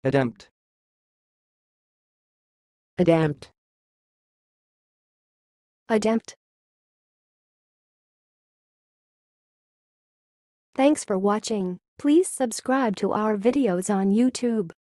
ADEMPT. ADEMPT. ADEMPT. Thanks for watching. Please subscribe to our videos on YouTube.